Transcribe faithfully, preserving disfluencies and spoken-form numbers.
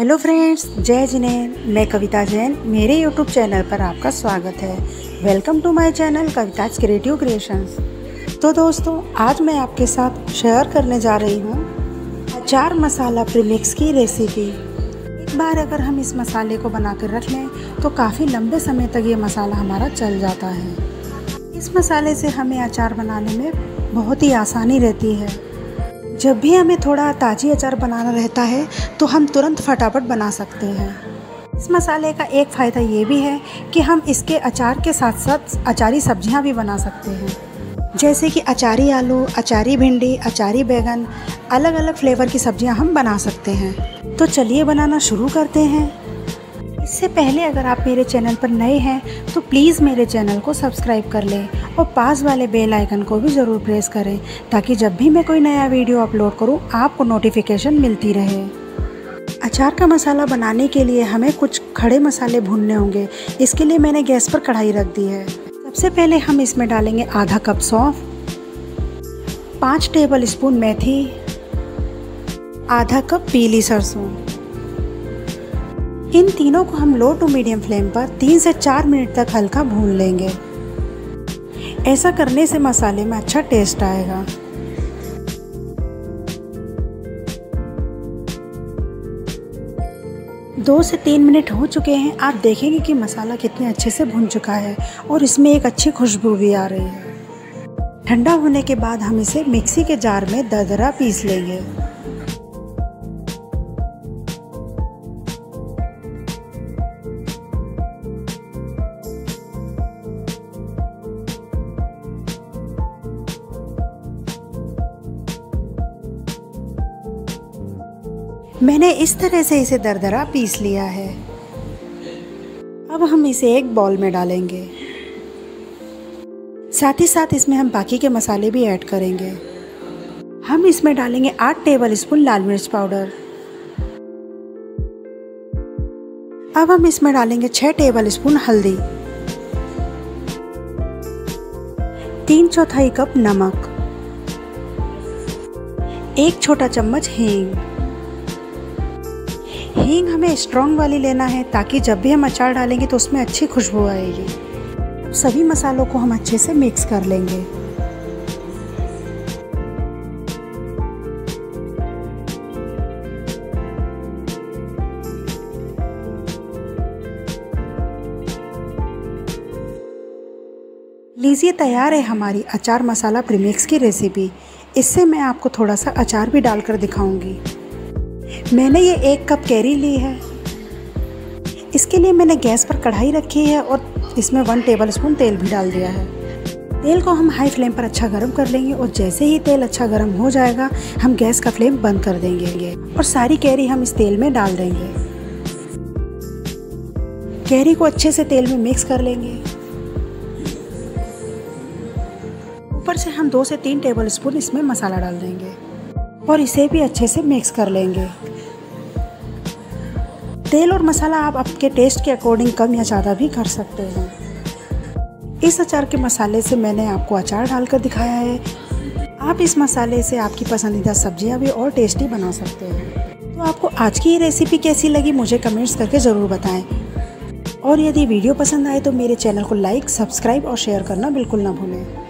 Hello friends, जय जिनेन। मैं कविता जैन, मेरे यूट्यूब चैनल पर आपका स्वागत है। Welcome to my channel Kavita's creative creations. तो दोस्तों, आज मैं आपके साथ शेयर करने जा रही हूँ अचार मसाला प्रीमिक्स की रेसिपी। एक बार अगर हम इस मसाले को बनाकर रख लें तो काफ़ी लंबे समय तक ये मसाला हमारा चल जाता है। इस मसाले से हमें अचार बनाने में बहुत ही आसानी रहती है। जब भी हमें थोड़ा ताज़ी अचार बनाना रहता है तो हम तुरंत फटाफट बना सकते हैं। इस मसाले का एक फ़ायदा ये भी है कि हम इसके अचार के साथ साथ अचारी सब्जियां भी बना सकते हैं, जैसे कि अचारी आलू, अचारी भिंडी, अचारी बैगन, अलग अलग फ्लेवर की सब्जियां हम बना सकते हैं। तो चलिए बनाना शुरू करते हैं। इससे पहले अगर आप मेरे चैनल पर नए हैं तो प्लीज़ मेरे चैनल को सब्सक्राइब कर लें और पास वाले बेल आइकन को भी ज़रूर प्रेस करें, ताकि जब भी मैं कोई नया वीडियो अपलोड करूं आपको नोटिफिकेशन मिलती रहे। अचार का मसाला बनाने के लिए हमें कुछ खड़े मसाले भूनने होंगे। इसके लिए मैंने गैस पर कढ़ाई रख दी है। सबसे पहले हम इसमें डालेंगे आधा कप सौंफ, पाँच टेबल स्पून मेथी, आधा कप पीली सरसों। इन तीनों को हम लो टू मीडियम फ्लेम पर तीन से चार मिनट तक हल्का भून लेंगे। ऐसा करने से मसाले में अच्छा टेस्ट आएगा। दो से तीन मिनट हो चुके हैं। आप देखेंगे कि मसाला कितने अच्छे से भुन चुका है और इसमें एक अच्छी खुशबू भी आ रही है। ठंडा होने के बाद हम इसे मिक्सी के जार में दरदरा पीस लेंगे। मैंने इस तरह से इसे दरदरा पीस लिया है। अब हम इसे एक बाउल में डालेंगे। साथ ही साथ इसमें हम बाकी के मसाले भी ऐड करेंगे। हम इसमें डालेंगे आठ टेबल स्पून लाल मिर्च पाउडर। अब हम इसमें डालेंगे छह टेबल स्पून हल्दी, तीन चौथाई कप नमक, एक छोटा चम्मच हींग। हींग हमें स्ट्रॉन्ग वाली लेना है, ताकि जब भी हम अचार डालेंगे तो उसमें अच्छी खुशबू आएगी। अब सभी मसालों को हम अच्छे से मिक्स कर लेंगे। लीजिए, तैयार है हमारी अचार मसाला प्रीमिक्स की रेसिपी। इससे मैं आपको थोड़ा सा अचार भी डालकर दिखाऊंगी। मैंने ये एक कप कैरी ली है। इसके लिए मैंने गैस पर कढ़ाई रखी है और इसमें वन टेबल स्पून तेल भी डाल दिया है। तेल को हम हाई फ्लेम पर अच्छा गर्म कर लेंगे और जैसे ही तेल अच्छा गर्म हो जाएगा हम गैस का फ्लेम बंद कर देंगे और सारी कैरी हम इस तेल में डाल देंगे। कैरी को अच्छे से तेल में मिक्स कर लेंगे। ऊपर से हम दो से तीन टेबल स्पून इसमें मसाला डाल देंगे और इसे भी अच्छे से मिक्स कर लेंगे। तेल और मसाला आप आपके टेस्ट के अकॉर्डिंग कम या ज़्यादा भी कर सकते हैं। इस अचार के मसाले से मैंने आपको अचार डालकर दिखाया है। आप इस मसाले से आपकी पसंदीदा सब्जियां भी और टेस्टी बना सकते हैं। तो आपको आज की ये रेसिपी कैसी लगी मुझे कमेंट्स करके ज़रूर बताएं। और यदि वीडियो पसंद आए तो मेरे चैनल को लाइक, सब्सक्राइब और शेयर करना बिल्कुल ना भूलें।